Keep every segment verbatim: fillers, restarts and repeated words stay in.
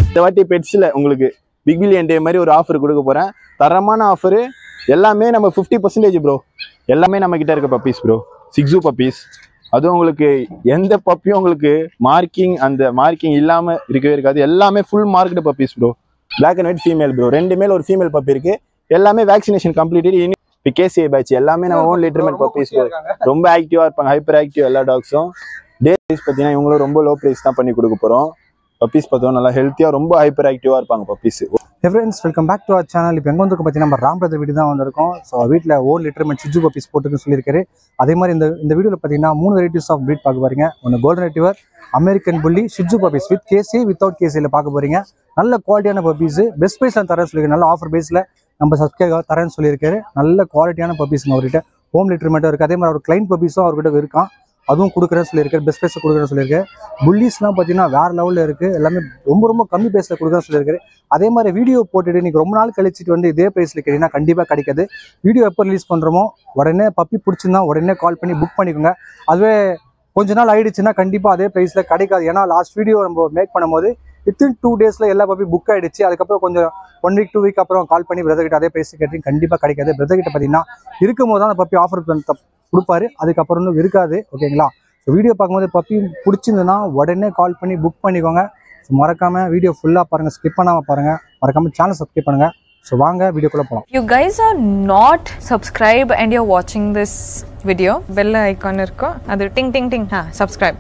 இந்த வாட்டி பெட்ஸ்ல உங்களுக்கு பிக் பில்லியன் டே மாதிரி ஒரு ஆஃபர் கொடுக்க போறேன். தரமான ஆஃபர். எல்லாமே நம்ம ஃபிஃப்டி பர்சன்டேஜ் ப்ரோ. எல்லாமே நம்ம கிட்ட இருக்க பப்பீஸ் ப்ரோ. Six puppies. அதுவும் உங்களுக்கு எந்த பப்பியும் உங்களுக்கு மார்க்கிங் அந்த மார்க்கிங் இல்லாம இருக்கவே இருக்காது. எல்லாமே full marked puppies bro. Black and white female bro. ரெண்டு மேல் ஒரு ஃபீமேல் பப்பி இருக்கு. எல்லாமே வேக்சினேஷன் கம்ப்ளீட்டட். இப்போ K C I பேட்ச் எல்லாமே நம்ம ஓன் லிட்டர்மெண்ட் பப்பீஸ் ப்ரோ. ரொம்ப ஆக்டிவா இருப்பாங்க. ஹைப்பர் ஆக்டிவ் எல்லா டாக்ஸும். டே ப்ரைஸ் பார்த்தீங்கன்னா இவங்களும் ரொம்ப லோ ப்ரைஸ் தான் பண்ணி கொடுக்க போறோம். பப்பீஸ் பார்த்தோம் நல்லா ஹெல்த்தியாக ரொம்ப ஹைப்பர் ஆக்டிவாக இருப்பாங்க puppies. Hey friends, welcome back to our channel. இப்போ எங்கே வந்துருக்கு பார்த்தீங்கன்னா நம்ம ராம்பிரதர் வீடு தான் வந்திருக்கோம். ஸோ வீட்டில் ஓன் லிட்டர்மெண்ட் சிஜு பப்பீஸ் போட்டுன்னு சொல்லியிருக்காரு. அதே மாதிரி இந்த இந்த வீடியோவில் பார்த்தீங்கன்னா மூணு வெரைட்டிஸ் ஆஃப் ப்ரீட் பார்க்க போறீங்க. ஒன்று golden retriever, American bully, shih tzu puppies with K C I without K C I பார்க்க போறீங்க. நல்ல குவாலிட்டியான பப்பீஸ், பெஸ்ட் ப்ரைஸில் தரேன்னு சொல்லியிருக்காரு. நல்ல ஆஃபர் பேஸில் நம்ம சப்ஸ்கிரைப் தரேன்னு சொல்லியிருக்காரு. நல்ல குவாலிட்டியான பப்பீஸுங்க அவர்கிட்ட. ஹோம் லிட்டர்மெண்ட்டும் இருக்குது. அதே மாதிரி அவர் கிளைண்ட் பப்பீஸும் அவர்கிட்ட இருக்கான். அதுவும் கொடுக்குறேன்னு சொல்லியிருக்காரு. பெஸ்ட் ப்ரைஸில் கொடுக்குறேன்னு சொல்லியிருக்காரு. புல்லிஸ்லாம் பார்த்தீங்கன்னா வேறு லெவலில் இருக்குது. எல்லாமே ரொம்ப ரொம்ப கம்மி ப்ரைஸில் கொடுக்குறேன்னு சொல்லியிருக்காரு. அதே மாதிரி வீடியோ போட்டுட்டு நீங்கள் ரொம்ப நாள் கழிச்சிட்டு வந்து இதே ப்ரைஸில் கேட்டிங்கன்னா கண்டிப்பாக கிடைக்காது. வீடியோ எப்போ ரிலீஸ் பண்ணுறோமோ உடனே பப்பி பிடிச்சிருந்தா உடனே கால் பண்ணி புக் பண்ணிக்கோங்க. அதுவே கொஞ்ச நாள் ஆகிடுச்சுன்னா கண்டிப்பாக அதே ப்ரைஸில் கிடைக்காது. ஏன்னா லாஸ்ட் வீடியோ நம்ம மேக் பண்ணும்போது வித்தின் டூ டேஸில் எல்லா பப்பி புக் ஆகிடுச்சு. அதுக்கப்புறம் கொஞ்சம் ஒன் வீக் டூ வீக் அப்புறம் கால் பண்ணி பிரதர் கிட்ட அதே ப்ரைஸ் கேட்டீங்க கண்டிப்பாக கிடைக்காது. பிரதர் கிட்ட பார்த்தீங்கன்னா இருக்கும் போது தான் அந்த பப்பி ஆஃபர் கொடுப்பாரு. அதுக்கப்புறம் இருக்காது. ஓகேங்களா? ஸோ வீடியோ பார்க்கும்போது பப்பி பிடிச்சிருந்ததுன்னா உடனே கால் பண்ணி புக் பண்ணிக்கோங்க. ஸோ மறக்காமல் வீடியோ ஃபுல்லாக பாருங்கள், ஸ்கிப் பண்ணாமல் பாருங்கள். மறக்காமல் சேனல் சப்ஸ்கிரைப் பண்ணுங்கள். ஸோ வாங்க வீடியோக்குள்ளே போகலாம். You guys are not subscribed and you're watching this video. Bell icon இருக்கோ அது டிங் டிங் டிங் ஹா subscribe.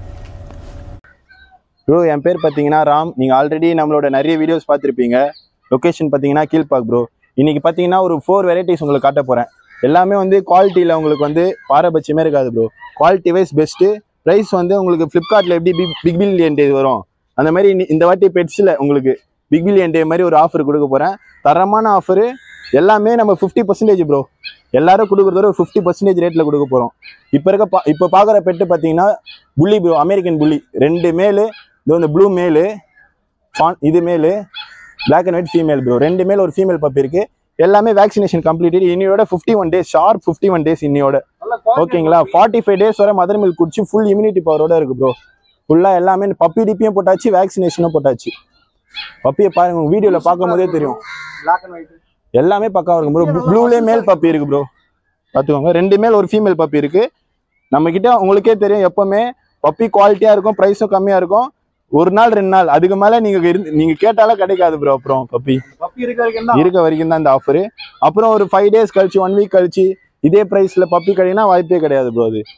ப்ரோ என் பேர் பார்த்தீங்கன்னா ராம். நீங்கள் ஆல்ரெடி நம்மளோட நிறைய வீடியோஸ் பார்த்துருப்பீங்க. லொக்கேஷன் பார்த்தீங்கன்னா கீழ்பாக் ப்ரோ. இன்னைக்கு பார்த்தீங்கன்னா ஒரு ஃபோர் வெரைட்டிஸ் உங்களுக்கு காட்ட போகிறேன். எல்லாமே வந்து குவாலிட்டியில் உங்களுக்கு வந்து பாரபட்சமே இருக்காது bro. Quality wise best. Price வந்து உங்களுக்கு ஃப்ளிப்கார்ட்டில் எப்படி பிக் பிக் பில்லியன் டே வரும் அந்த மாதிரி இந்த வாட்டி பெட்ஸில் உங்களுக்கு பிக் பில்லியன் டே மாதிரி ஒரு ஆஃபர் கொடுக்க போகிறேன். தரமான ஆஃபரு. எல்லாமே நம்ம ஃபிஃப்டி பர்சன்டேஜ் ப்ரோ. எல்லாரும் கொடுக்குறதோட ஒரு ஃபிஃப்டி பர்சன்டேஜ் ரேட்டில் கொடுக்க போகிறோம். இப்போ இருக்க பா இப்போ பார்க்குற பெட்டு பார்த்தீங்கன்னா புள்ளி ப்ரோ. அமெரிக்கன் புள்ளி. ரெண்டு மேலு. இது வந்து ப்ளூ மேலு, இது male, black and white female bro. ரெண்டு மேல் ஒரு ஃபீமேல் பப்பி இருக்கு. எல்லாமே வேக்சினேஷன் கம்ப்ளீட்டட். இன்னையோட fifty one days sharp fifty one days இன்னையோட. ஓகேங்களா? ஃபார்ட்டி ஃபைவ் டேஸ் வரை மதர் மில்க் குடிச்சு ஃபுல் இம்யூனிட்டி பவரோட இருக்கு ப்ரோ. ஃபுல்லாக எல்லாமே பப்பி டிபியும் போட்டாச்சு, வேக்சினேஷனும் போட்டாச்சு. பப்பியை பாருங்க, உங்க வீடியோவில் பார்க்கும் போதே தெரியும். எல்லாமே பக்காவாக இருக்கும் ப்ரோ. ப்ளூலே மேல் பப்பி இருக்கு ப்ரோ. பார்த்துக்கோங்க. ரெண்டு மேல் ஒரு ஃபீமேல் பப்பி இருக்கு. நம்ம கிட்ட உங்களுக்கே தெரியும் எப்பவுமே பப்பி குவாலிட்டியா இருக்கும், ப்ரைஸும் கம்மியா இருக்கும். ஒரு நாள் ரெண்டு நாள் அதுக்கு மேல நீங்க நீங்க கேட்டாலும் கிடைக்காது ப்ரோ. அப்புறம் பப்பி இருக்க வரைக்கும் தான் இந்த ஆஃபரு. அப்புறம் ஒரு ஃபைவ் டேஸ் கழிச்சு ஒன் வீக் கழிச்சு இதே பிரைஸ்ல பப்பி கிடைக்குன்னா வாய்ப்பே கிடையாது ப்ரோ. அது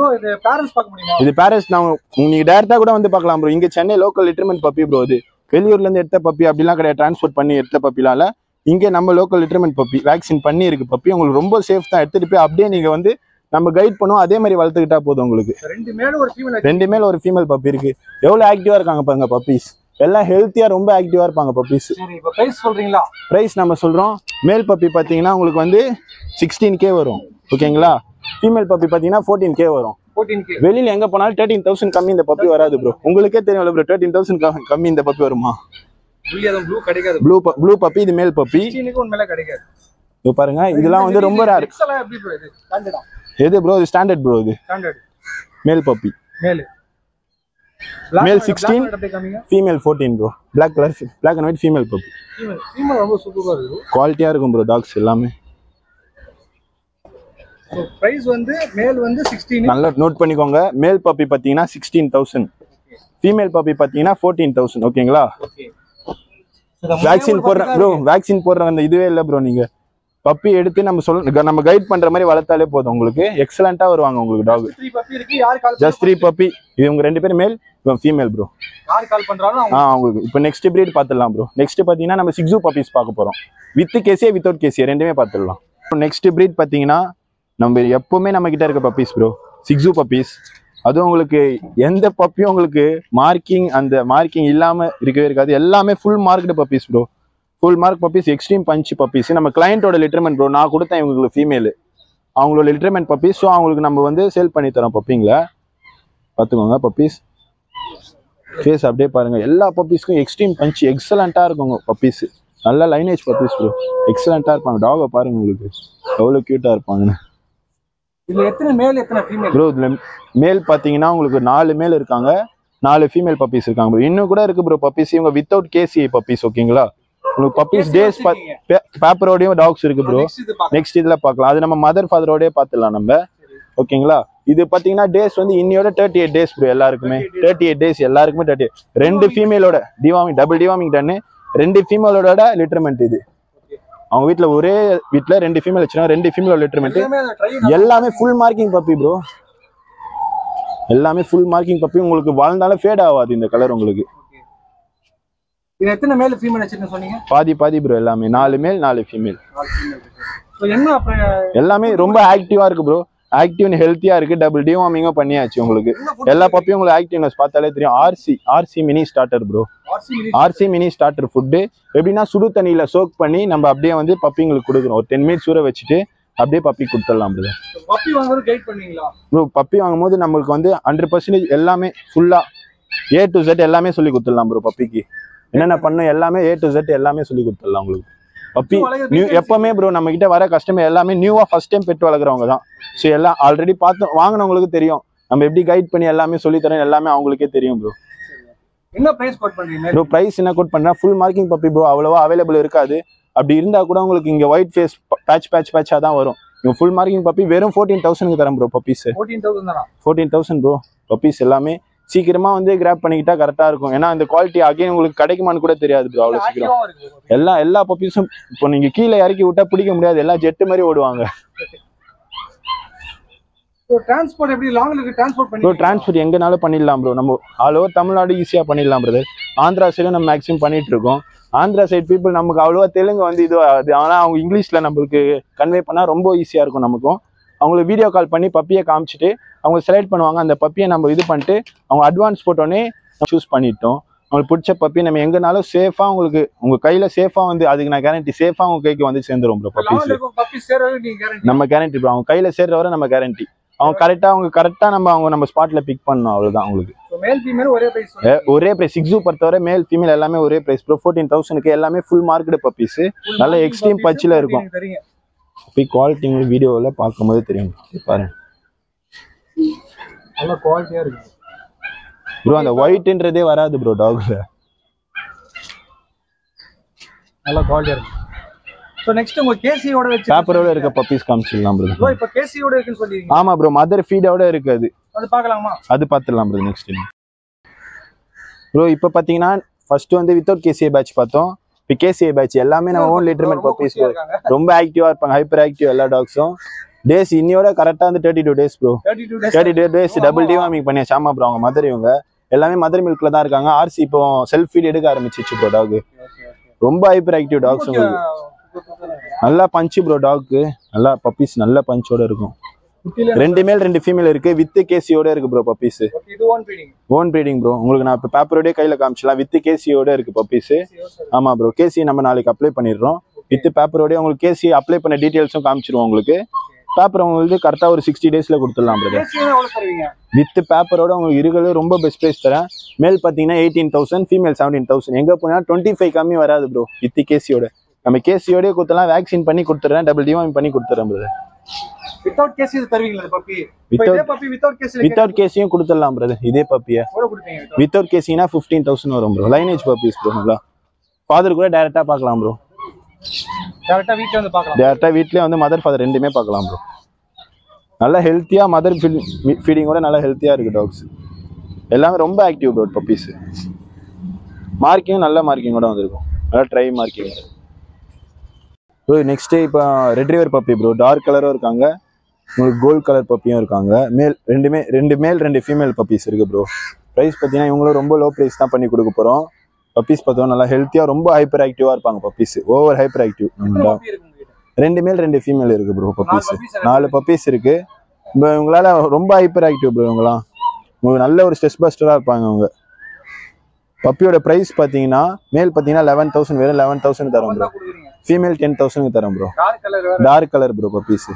இது பேரண்ட்ஸ் நான் நீங்க டைரக்டா கூட வந்து பார்க்கலாம் ப்ரோ. இங்க Chennai local littermate puppy bro. இது வெளியூர்ல இருந்து எடுத்த பப்பி அப்படிலாம் கிடையாது. டிரான்ஸ்போர்ட் பண்ணி எடுத்த பப்பிலால இங்கே நம்ம லோக்கல் லிட்டர்மெண்ட் பப்பி வேக்சின் பண்ணி இருக்கு பப்பி. உங்களுக்கு ரொம்ப சேஃப் தான். எடுத்துட்டு போய் அப்படியே நீங்க வந்து நம்ம கைட் பண்ணுவோம். அதே மாதிரி வளர்த்துக்கிட்டா போதும் உங்களுக்கு. ரெண்டு மேல் ஒரு ஃபீமேல் பப்பி இருக்கு. எவ்வளவு ஆக்டிவா இருக்காங்க பாருங்க பப்பீஸ். எல்லாம் ஹெல்த்தியா ரொம்ப ஆக்டிவா இருப்பாங்க பப்பீஸ். பிரைஸ் நம்ம சொல்றோம். மேல் பப்பி பாத்தீங்கன்னா உங்களுக்கு வந்து சிக்ஸ்டீன் கே வரும். ஓகேங்களா? ஃபீமேல் பப்பி பாத்தீங்கன்னா ஃபோர்டீன் கே வரும். வெளியில எங்க போனாலும் தேர்ட்டீன் தௌசண்ட் கம்மி இந்த பப்பி வராது ப்ரோ. உங்களுக்கே தெரியும் ப்ரோ. தேர்ட்டீன் தௌசண்ட் கம்மி இந்த பப்பி வருமா? Blue blue puppy. இது மேல் பப்பி. பாருங்க இதெல்லாம் வந்து ரொம்ப ரேர். எது ப்ரோ? இது ஸ்டாண்டர்ட் ப்ரோ. இது male puppy. Male male sixteen, female fourteen bro. Black colour black and white female puppy. Female ரொம்ப சூப்பரா இருக்கு. குவாலிட்டியா இருக்கும் ப்ரோ டாக்ஸ் எல்லாமே. சோ பிரைஸ் வந்து மேல் வந்து சிக்ஸ்டீன். நல்லா நோட் பண்ணிக்கோங்க. மேல் பப்பி பாத்தீங்கன்னா சிக்ஸ்டீன் தௌசண்ட். ஃபீமேல் பப்பி பாத்தீங்கன்னா ஃபோர்டீன் தௌசண்ட். ஓகேங்களா? வேக்சின் போடுற ப்ரோ. வேக்சின் போடுற அந்த இதுவே இல்லை ப்ரோ. நீங்க பப்பி எடுத்து நம்ம சொல்ல நம்ம கைட் பண்ற மாதிரி வளர்த்தாலே போதும். உங்களுக்கு எக்ஸலண்டா வருவாங்க உங்களுக்கு டாக். Just three puppy. இது உங்க ரெண்டு பேரும் மேல், இவன் ஃபீமேல் ப்ரோ. யார் கால் பண்றாலும் ஆ உங்களுக்கு இப்போ நெக்ஸ்ட் பிரீட் பார்த்துடலாம் ப்ரோ. நெக்ஸ்ட் பாத்தீங்கன்னா நம்ம சிக்ஸு பப்பீஸ் பார்க்க போறோம். With K C I without K C I ரெண்டுமே பார்த்துடலாம். நெக்ஸ்ட் பிரீட் பாத்தீங்கன்னா நம்ம எப்பவுமே நம்ம கிட்ட இருக்க பப்பீஸ் ப்ரோ. Six puppies. அதுவும் உங்களுக்கு எந்த பப்பியும் உங்களுக்கு மார்க்கிங் அந்த மார்க்கிங் இல்லாம இருக்கவே இருக்காது. எல்லாமே full marked puppies bro. Full mark puppies. Extreme punch puppies. நம்ம கிளைண்டோட லிட்டர்மெண்ட் ப்ரோ. நான் கொடுத்தேன் இவங்களுக்கு ஃபீமேல். அவங்களோட லிட்டர்மெண்ட் பப்பீஸ். ஸோ அவங்களுக்கு நம்ம வந்து சேல் பண்ணி தரோம் பப்பிங்களை. பார்த்துக்கோங்க பப்பீஸ். ஃபேஸ் அப்படியே பாருங்க. எல்லா பப்பீஸ்க்கும் எக்ஸ்ட்ரீம் பஞ்ச் எக்ஸலண்டா இருக்குங்க பப்பீஸ். நல்ல லைனேஜ் பப்பீஸ் ப்ரோ. எக்ஸலண்டா இருப்பாங்க. டாகை பாருங்க உங்களுக்கு எவ்வளோ கியூட்டா இருப்பாங்கன்னு. இதுல எத்தனை மேல் எத்தனை ஃபீமேல் ப்ரோ? இதுல மேல் பாத்தீங்கன்னா உங்களுக்கு நாலு மேல் இருக்காங்க. நாலு ஃபீமேல் பப்பீஸ் இருக்காங்க ப்ரோ. இன்னும் கூட இருக்கு ப்ரோ பப்பீஸ். இவங்க வித்தவுட் கேசிஐ பப்பீஸ். ஓகேங்களா, உங்களுக்கு பப்பீஸ் டேஸ் பேப்பரோடையும் டாக்ஸ் இருக்கு ப்ரோ. நெக்ஸ்ட் இதுல பார்க்கலாம். அது நம்ம மதர் ஃபாதரோடய பார்த்துடலாம் நம்ம. ஓகேங்களா, இது பாத்தீங்கன்னா டேஸ் வந்து இன்னையோட தேர்ட்டி எயிட் டேஸ் ப்ரோ. எல்லாருக்குமே தேர்ட்டி எயிட் டேஸ் எல்லாருக்குமே தேர்ட்டி எயிட். ரெண்டு ஃபீமேலோட டிவாமிங் டபுள் டிவாமிங் டன்னு ரெண்டு ஃபீமேலோட லிட்டர்மெண்ட். இது அவங்க வீட்டுல ஒரே வீட்டுல ரெண்டு ஃபீமேல் வச்சிருக்காங்க. ரெண்டு ஃபீமேலோட லிட்டர்மெண்ட். எல்லாமே ஃபுல் மார்க்கிங் பப்பி ப்ரோ. எல்லாமே ஃபுல் மார்க்கிங் பப்பி. உங்களுக்கு வாழ்ந்தாலும் ஃபேட் ஆகாது இந்த கலர் உங்களுக்கு. இது எத்தனை மேல் ஃபீமேல் வச்சிருக்கீங்க சொன்னீங்க? பாதி பாதி ப்ரோ. எல்லாமே நாலு மேல் நாலு ஃபீமேல். என்ன எல்லாமே ரொம்ப ஆக்டிவா இருக்கு ப்ரோ. ஆக்டிவ் ஹெல்த்தியா இருக்கு. டபுள் டிவார்மிங்கும் பண்ணியாச்சு உங்களுக்கு. எல்லா பப்பியும் உங்களுக்கு ஆக்டிவ்னஸ் பார்த்தாலே தெரியும். RC RC mini starter bro. RC mini starter food எப்படின்னா சுடு தண்ணியில சோக் பண்ணி நம்ம அப்படியே வந்து பப்பிங்களுக்கு கொடுக்குறோம். ஒரு டென் மினிட்ஸ் ஊற வச்சுட்டு அப்படியே பப்பி கொடுத்துடலாம் ப்ரோ. பப்பி வாங்குறது கைட் பண்ணுவீங்களா ப்ரோ? பப்பி வாங்கும்போது நம்மளுக்கு வந்து ஹண்ட்ரட் பர்சன்டேஜ் எல்லாமே ஃபுல்லா ஏ டு ஜெட் எல்லாமே சொல்லி கொடுத்துடலாம் ப்ரோ. பப்பிக்கு என்னென்ன பண்ணும் எல்லாமே ஏ டு ஜெட் எல்லாமே சொல்லி கொடுத்துடலாம் உங்களுக்கு. பப்பி நியூ எப்பவுமே ப்ரோ நம்ம கிட்ட வர கஸ்டமர் எல்லாமே நியூவா ஃபர்ஸ்ட் டைம் பெட் வளர்க்குறவங்க தான். ஸோ எல்லாம் ஆல்ரெடி பார்த்து வாங்கினவங்களுக்கு தெரியும் நம்ம எப்படி கைட் பண்ணி எல்லாமே சொல்லி தரோம். எல்லாமே அவங்களுக்கே தெரியும் ப்ரோ. என்ன பிரைஸ் கோட் பண்றீங்க ப்ரோ? பிரைஸ் என்ன கோட் பண்றா? Full marking puppy bro. அவ்வளவா அவைலபிள் இருக்காது. அப்படி இருந்தா கூட உங்களுக்கு இங்க ஒயிட் ஃபேஸ் பேட்ச் பேட்ச் பேட்சா தான் வரும். இங்க ஃபுல் மார்க்கிங் பப்பி வெறும் ஃபோர்டீன் தௌசண்ட்க்கு தரேன் bro. Puppies fourteen thousand bro. Puppies எல்லாமே சீக்கிரமா வந்து கிராப் பண்ணிக்கிட்டா கரெக்டா இருக்கும். ஏன்னா இந்த குவாலிட்டி அகைன் உங்களுக்கு கிடைக்குமான்னு கூட டிரான்ஸ்போர்ட் கூட அவ்வளவு சீக்கிரம். எல்லா எல்லா பப்பீஸும் இப்போ நீங்க கீழே இறக்கி விட்டா பிடிக்க முடியாது. எல்லாம் ஜெட்டு மாதிரி ஓடுவாங்க. டிரான்ஸ்போர்ட் எப்படி லாங்ல டிரான்ஸ்போர்ட் பண்ணி? ப்ரோ டிரான்ஸ்போர்ட் எங்கனாலும் பண்ணிடலாம் ப்ரோ. நம்ம ஆல் ஓவர் தமிழ்நாடு ஈஸியா பண்ணிடலாம் பிரதர். ஆந்திரா சைடும் நம்ம மேக்ஸிமம் பண்ணிட்டு இருக்கோம். ஆந்திரா சைட் பீப்புள் நமக்கு அவ்வளோவா தெலுங்கு வந்து இது ஆனால் அவங்க இங்கிலீஷ்ல நம்மளுக்கு கன்வே பண்ணா ரொம்ப ஈஸியா இருக்கும் நமக்கும். அவங்களுக்கு வீடியோ கால் பண்ணி பப்பியை காமிச்சிட்டு அவங்க செலக்ட் பண்ணுவாங்க. அந்த பப்பியை நம்ம இது பண்ணிட்டு அவங்க அட்வான்ஸ் போட்டோன்னே சூஸ் பண்ணிட்டோம். அவங்களுக்கு பிடிச்ச பப்பி நம்ம எங்கனாலும் சேஃபா உங்களுக்கு உங்க கையில சேஃபா வந்து அதுக்கு நான் கேரண்டி சேஃபா உங்க கைக்கு வந்து சேர்ந்துரும் ப்ரோ. பப்பீஸ் நம்ம கேரண்டி ப்ரோ. அவங்க கையில சேர்ற வரை நம்ம கேரண்டி. அவங்க கரெக்டா அவங்க கரெக்டா நம்ம அவங்க நம்ம ஸ்பாட்ல பிக் பண்ணணும். அவ்வளவுதான் உங்களுக்கு. ஒரே பிரைஸ். சிக்ஸு பொறுத்தவரை மேல் ஃபீமேல் எல்லாமே ஒரே பிரைஸ் ப்ரோ. ஃபோர்டீன் தௌசண்ட்க்கு எல்லாமே ஃபுல் மார்க்கெட் பப்பீஸ். நல்ல எக்ஸ்ட்ரீம் பச்சில இருக்கும். குவாலிட்டி உங்களுக்கு வீடியோவில் பார்க்கும்போது தெரியும் பாருங்க. நல்ல குவாலிட்டியா இருக்கு ப்ரோ. அந்த ஒயிட்ன்றதே வராது ப்ரோ டாக்ல. நல்ல குவாலிட்டியா இருக்கு. சோ நெக்ஸ்ட் உங்க கேசியோட வெச்சு பேப்பரோட இருக்க பப்பீஸ் காமிச்சிடலாம் ப்ரோ. ப்ரோ இப்போ கேசியோட இருக்குன்னு சொல்றீங்க. ஆமா ப்ரோ. மதர் ஃபீடோட இருக்கு. அது அது பார்க்கலாமா? அது பார்த்துடலாம் ப்ரோ. நெக்ஸ்ட் ப்ரோ இப்போ பாத்தீங்கன்னா ஃபர்ஸ்ட் வந்து வித்தவுட் கேசிஐ பேட்ச் பார்த்தோம். இப்போ கேசிஐ பேட்ச் எல்லாமே நம்ம ஓன் லிட்டர்மெண்ட் பப்பீஸ் ப்ரோ. ரொம்ப ஆக்டிவா இருப்பாங்க. ஹைப்பர் ஆக்டிவ் எல்லா டாக்ஸும். டேஸ் இன்னையோட கரெக்டா வந்து thirty two days bro. Thirty two days double deworming பண்ணியாச்சு. ஆமா ப்ரோ. அவங்க மதர் இவங்க எல்லாமே மதர் மில்க்ல தான் இருக்காங்க. ஆர்சி இப்போ செல்ஃப் ஃபீட் எடுக்க ஆரம்பிச்சிச்சு ப்ரோ. டாக் ரொம்ப ஹைப்பர் ஆக்டிவ் டாக்ஸ். உங்களுக்கு நல்லா பஞ்சு ப்ரோ. டாக்கு நல்லா பப்பீஸ் நல்ல பஞ்சோட இருக்கும். ரெண்டு மேல் ரெண்டு ஃபீமேல் இருக்கு. வித் கேசியோட இருக்கு bro puppies. Own breeding bro. உங்களுக்கு நான் இப்போ பேப்பரோட கையில காமிச்சலாம். வித் கேசியோட இருக்கு பப்பீஸ். ஆமா ப்ரோ. கேசி நம்ம நாளைக்கு அப்ளை பண்ணிடுறோம். வித் பேப்பரோட உங்களுக்கு கேசி அப்ளை பண்ண டீடைல்ஸும் காமிச்சிருவோம். உங்களுக்கு பேப்பர் உங்களுக்கு கரெக்டா ஒரு சிக்ஸ்டி டேஸ்ல கொடுத்துடலாம் ப்ரோ. வித் பேப்பரோட உங்களுக்கு இருக்கிறது ரொம்ப பெஸ்ட் பிரைஸ் தரேன். மேல் பாத்தீங்கன்னா eighteen thousand female seventeen thousand. எங்க போனா டுவெண்ட்டி ஃபைவ் கம்மி வராது ப்ரோ. வித் கேசியோட நம்ம கேசியோடய கொடுத்தலாம். வேக்சின் பண்ணி கொடுத்துறேன். டபுள் டிவார்மிங் பண்ணி கொடுத்துறேன் ப்ரோ. வித்தவுட் கேசி தருவீங்களா பப்பி? இதே பப்பி வித்தவுட் கேசி வித்தவுட் கேசியும் கொடுத்துடலாம் ப்ரோ. இதே பப்பியை வித்தவுட் கேசினா ஃபிஃப்டீன் தௌசண்ட் வரும் ப்ரோ. Lineage puppies bro. நல்லா ஃபாதர் கூட டைரக்டா பார்க்கலாம் ப்ரோ. டைரக்டா வீட்ல வந்து பார்க்கலாம். டைரக்டா வீட்லயே வந்து மதர் ஃபாதர் ரெண்டுமே பார்க்கலாம் ப்ரோ. நல்லா ஹெல்த்தியா மதர் ஃபீடிங்கோட நல்லா ஹெல்த்தியா இருக்கு டாக்ஸ். எல்லாமே ரொம்ப ஆக்டிவ் ப்ரோ பப்பீஸ். மார்க்கிங் நல்ல மார்க்கிங்கோட வந்திருக்கும். நல்லா ட்ரை மார்க்கிங் ப்ரோ. நெக்ஸ்ட் இப்போ ரெட்ரிவர் பப்பி ப்ரோ. டார்க் கலரும் இருக்காங்க. உங்களுக்கு கோல்ட் கலர் பப்பியும் இருக்காங்க. மேல் ரெண்டுமே ரெண்டு மேல் ரெண்டு ஃபீமேல் பப்பீஸ் இருக்கு ப்ரோ. ப்ரைஸ் பார்த்தீங்கன்னா இவங்களும் ரொம்ப லோ ப்ரைஸ் தான் பண்ணி கொடுக்க போகிறோம். பப்பீஸ் பார்த்தோம் நல்லா ஹெல்த்தியாக ரொம்ப ஹைப்பர் ஆக்டிவாக இருப்பாங்க பப்பீஸ். Over hyper active. ரெண்டு மேல் ரெண்டு ஃபீமேல் இருக்கு ப்ரோ பப்பீஸ். நாலு பப்பீஸ் இருக்கு. இப்போ இவங்களால ரொம்ப ஹைப்பர் ஆக்டிவ் ப்ரோ. இவங்களாம் உங்களுக்கு நல்ல ஒரு ஸ்ட்ரெஸ் பஸ்டராக இருப்பாங்க. அவங்க பப்பியோட ப்ரைஸ் பார்த்தீங்கன்னா மேல் பார்த்தீங்கன்னா லெவன் தௌசண்ட் வெறும் லெவன் தௌசண்ட் தரோம் ப்ரோ. ஃபீமேல் டென் தௌசண்ட் தரோம் bro. Dark colour bro puppies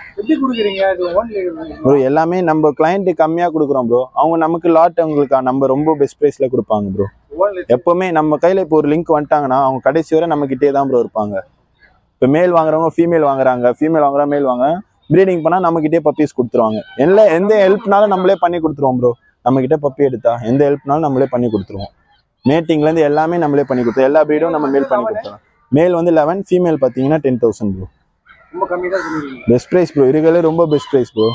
bro. எல்லாமே நம்ம கிளைண்ட்டு கம்மியா கொடுக்குறோம் ப்ரோ. அவங்க நமக்கு லாட் அவங்களுக்கு நம்ம ரொம்ப பெஸ்ட் ப்ரைஸ்ல கொடுப்பாங்க ப்ரோ. எப்பவுமே நம்ம கையில இப்போ ஒரு லிங்க் வந்துட்டாங்கன்னா அவங்க கடைசி வரை நம்ம கிட்டே தான் ப்ரோ இருப்பாங்க. இப்போ மேல் வாங்குறவங்க ஃபீமேல் வாங்குறாங்க. ஃபீமேல் வாங்குறா மேல் வாங்க ப்ரீடிங் பண்ணா நம்ம கிட்டே பப்பீஸ் கொடுத்துருவாங்க. எல்லாம் எந்த ஹெல்ப்னாலும் நம்மளே பண்ணி கொடுத்துருவோம் ப்ரோ. நம்மக்கிட்ட பப்பி எடுத்தா எந்த ஹெல்ப்னாலும் நம்மளே பண்ணி கொடுத்துருவோம். மேட்டிங்லேருந்து எல்லாமே நம்மளே பண்ணி கொடுத்தோம். எல்லா ப்ரீடும் நம்ம மேல் பண்ணி கொடுத்தோம். மேல் வந்து லெவன், ஃபீமேல் பார்த்தீங்கன்னா டென் தௌசண்ட் ப்ரோ. ரொம்ப கம்மி தான் சொல்லுவீங்க. பெஸ்ட் ப்ரைஸ் ப்ரோ, இருக்கிறதுலே ரொம்ப பெஸ்ட் ப்ரைஸ் ப்ரோ.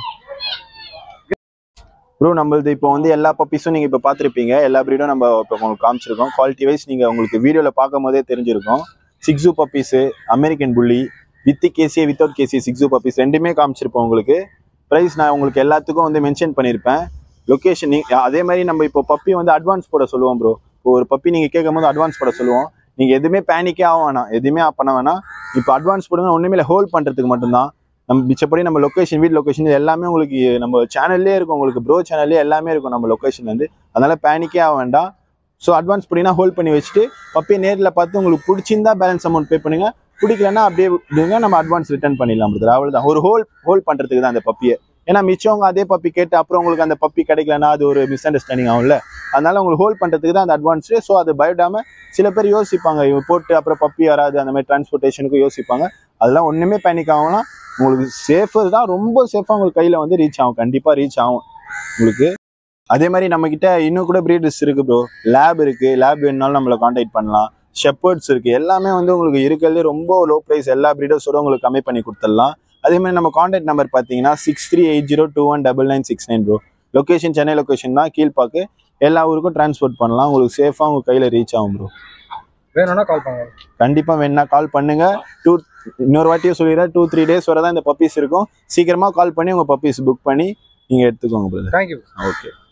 ப்ரோ நம்மளது இப்போ வந்து எல்லா பப்பீஸும் நீங்கள் இப்போ பார்த்துருப்பீங்க. எல்லா ப்ரீடும் நம்ம இப்போ உங்களுக்கு காமிச்சிருக்கோம். குவாலிட்டி வைஸ் நீங்கள் உங்களுக்கு வீடியோவில் பார்க்கும் போதே தெரிஞ்சிருக்கும். Six puppies, American bully, with KCA without KCA six puppies ரெண்டுமே காமிச்சிருப்போம் உங்களுக்கு. ப்ரைஸ் நான் உங்களுக்கு எல்லாத்துக்கும் வந்து மென்ஷன் பண்ணியிருப்பேன். லொக்கேஷன் நீ அதே மாதிரி நம்ம இப்போ பப்பி வந்து அட்வான்ஸ் போட சொல்லுவோம் ப்ரோ. இப்போ ஒரு பப்பி நீங்கள் கேட்கும் போது அட்வான்ஸ் போட சொல்லுவோம். நீங்கள் எதுவுமே பேனிக்கே ஆக வேணாம், எதுவுமே பண்ண வேணாம். இப்போ அட்வான்ஸ் போடுங்க, ஒன்றுமே இல்லை, ஹோல்ட் பண்ணுறதுக்கு மட்டும்தான். நம்ம மிச்சப்படி நம்ம லொக்கேஷன், வீட் லொக்கேஷன் எல்லாமே உங்களுக்கு நம்ம சேனல்லே இருக்கும். உங்களுக்கு ப்ரோ சேனல்லே எல்லாமே இருக்கும் நம்ம லொக்கேஷன்லேருந்து. அதனால பேனிக்கே ஆக வேண்டாம். ஸோ அட்வான்ஸ் பண்ணினா ஹோல்ட் பண்ணி வச்சுட்டு பப்பியை நேரில் பார்த்து உங்களுக்கு பிடிச்சிருந்தா பேலன்ஸ் அமௌண்ட் பே பண்ணுங்க. பிடிக்கலன்னா அப்படியே விடுங்க, நம்ம அட்வான்ஸ் ரிட்டர்ன் பண்ணிடலாம். பிரதர் அவ்வளோதான். ஒரு ஹோல் ஹோல்ட் பண்ணுறதுக்கு தான் அந்த பப்பியை. ஏன்னா மிச்சவங்க அதே பப்பி கேட்டு அப்புறம் உங்களுக்கு அந்த பப்பி கிடைக்கலன்னா அது ஒரு மிஸ் அண்டர்ஸ்டாண்டிங் ஆகும்ல. அதனால உங்களுக்கு ஹோல்ட் பண்ணுறதுக்கு தான் அந்த அட்வான்ஸு. ஸோ அது பயப்படாமல் சில பேர் யோசிப்பாங்க, இவங்க போட்டு அப்புறம் பப்பி வராது அந்த மாதிரி டிரான்ஸ்போர்ட்டேஷனுக்கு யோசிப்பாங்க. அதெல்லாம் ஒன்றுமே பேனிக் ஆகும்னா உங்களுக்கு சேஃபு தான், ரொம்ப சேஃபாக உங்களுக்கு கையில் வந்து ரீச் ஆகும். கண்டிப்பாக ரீச் ஆகும் உங்களுக்கு. அதே மாதிரி நம்மக்கிட்ட இன்னும் கூட ப்ரீடர்ஸ் இருக்குது ப்ரோ. லேப் இருக்குது, லேப் வேணுனாலும் நம்மளை காண்டாக்ட் பண்ணலாம். ஷெப்பர்ட்ஸ் இருக்குது, எல்லாமே வந்து உங்களுக்கு இருக்கிறதுலே ரொம்ப லோ ப்ரைஸ். எல்லா ப்ரீடர்ஸோட உங்களுக்கு கம்மி பண்ணி கொடுத்துடலாம். அதே மாதிரி நம்ம காண்டாக்ட் நம்பர் பார்த்தீங்கன்னா six three eight zero two one double nine six nine bro. Location Chennai location தான், கீழ்பாக்கு. எல்லா ஊருக்கும் டிரான்ஸ்போர்ட் பண்ணலாம். உங்களுக்கு சேஃபாக உங்கள் கையில் ரீச் ஆகும் ப்ரோ. வேணும்னா கால் பண்ணுங்க. கண்டிப்பாக வேணுன்னா கால் பண்ணுங்க. டூ இன்னொரு வாட்டியும் சொல்லிடுறேன், டூ த்ரீ டேஸ் வரை தான் இந்த பப்பீஸ் இருக்கும். சீக்கிரமாக கால் பண்ணி உங்கள் பப்பீஸ் புக் பண்ணி நீங்கள் எடுத்துக்கோங்க பிரதர். தேங்க்யூ. ஓகே.